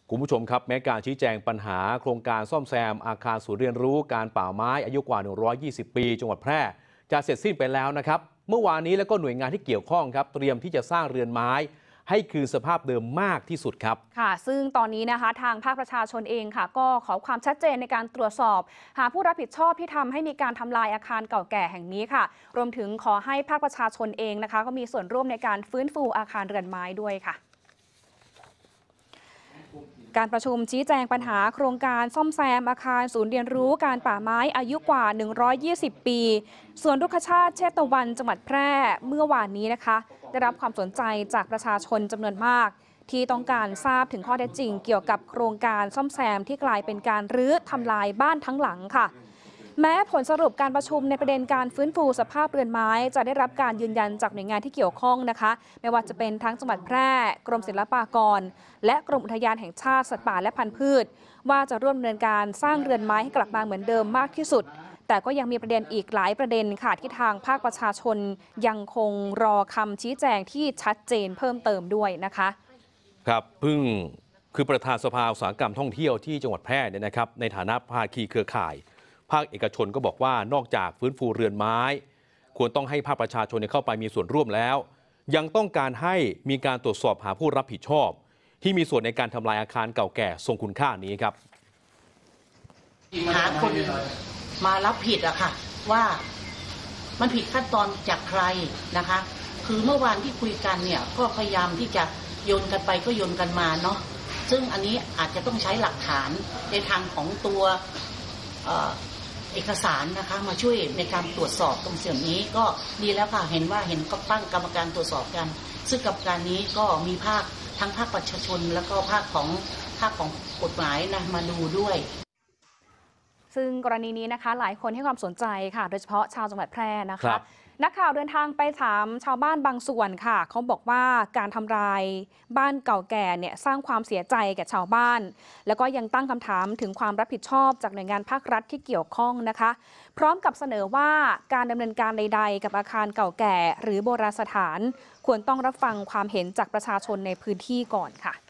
คุณผู้ชมครับแม้การชี้แจงปัญหาโครงการซ่อมแซมอาคารศูนย์เรียนรู้การป่าไม้อายุกว่า120 ปีจังหวัดแพร่จะเสร็จสิ้นไปแล้วนะครับเมื่อวานนี้แล้วก็หน่วยงานที่เกี่ยวข้องครับเตรียมที่จะสร้างเรือนไม้ให้คืนสภาพเดิมมากที่สุดครับค่ะซึ่งตอนนี้นะคะทางภาคประชาชนเองค่ะก็ขอความชัดเจนในการตรวจสอบหาผู้รับผิดชอบที่ทำให้มีการทำลายอาคารเก่าแก่แห่งนี้ค่ะรวมถึงขอให้ภาคประชาชนเองนะคะก็มีส่วนร่วมในการฟื้นฟูอาคารเรือนไม้ด้วยค่ะการประชุมชี้แจงปัญหาโครงการซ่อมแซมอาคารศูนย์เรียนรู้การป่าไม้อายุกว่า120 ปีสวนรุกขชาติเชตวันจังหวัดแพร่เมื่อวานนี้นะคะได้รับความสนใจจากประชาชนจำนวนมากที่ต้องการทราบถึงข้อเท็จจริงเกี่ยวกับโครงการซ่อมแซมที่กลายเป็นการรื้อทำลายบ้านทั้งหลังค่ะแม้ผลสรุปการประชุมในประเด็นการฟื้นฟูสภาพเรือนไม้จะได้รับการยืนยันจากหน่วยงานที่เกี่ยวข้องนะคะไม่ว่าจะเป็นทั้งจังหวัดแพร่กรมศิลปากรและกรมอุทยานแห่งชาติสัตว์ป่าและพันธุ์พืชว่าจะร่วมดำเนินการสร้างเรือนไม้ให้กลับมาเหมือนเดิมมากที่สุดแต่ก็ยังมีประเด็นอีกหลายประเด็นค่ะที่ทางภาคประชาชนยังคงรอคำชี้แจงที่ชัดเจนเพิ่มเติมด้วยนะคะครับคือประธานสภาอุตสาหกรรมท่องเที่ยวที่จังหวัดแพร่เนี่ยนะครับในฐานะภาคีเครือข่ายภาคเอกชนก็บอกว่านอกจากฟื้นฟูเรือนไม้ควรต้องให้ภาคประชาชนเข้าไปมีส่วนร่วมแล้วยังต้องการให้มีการตรวจสอบหาผู้รับผิดชอบที่มีส่วนในการทำลายอาคารเก่าแก่ทรงคุณค่านี้ครับหาคนมารับผิดอะค่ะว่ามันผิดขั้นตอนจากใครนะคะคือเมื่อวานที่คุยกันเนี่ยก็พยายามที่จะโยนกันไปก็โยนกันมาเนาะซึ่งอันนี้อาจจะต้องใช้หลักฐานในทางของตัวเอกสารนะคะมาช่วยในการตรวจสอบตรงส่วนนี้ก็ดีแล้วค่ะเห็นก็ตั้งกรรมการตรวจสอบกันซึ่งกรรมการนี้ก็มีทั้งภาคประชาชนแล้วก็ภาคของกฎหมายนะมาดูด้วยซึ่งกรณีนี้นะคะหลายคนให้ความสนใจค่ะโดยเฉพาะชาวจังหวัดแพร่นะคะนักข่าวเดินทางไปถามชาวบ้านบางส่วนค่ะเขาบอกว่าการทำลายบ้านเก่าแก่เนี่ยสร้างความเสียใจแก่ชาวบ้านแล้วก็ยังตั้งคำถามถึงความรับผิดชอบจากหน่วยงานภาครัฐที่เกี่ยวข้องนะคะพร้อมกับเสนอว่าการดำเนินการใดๆกับอาคารเก่าแก่หรือโบราณสถานควรต้องรับฟังความเห็นจากประชาชนในพื้นที่ก่อนค่ะ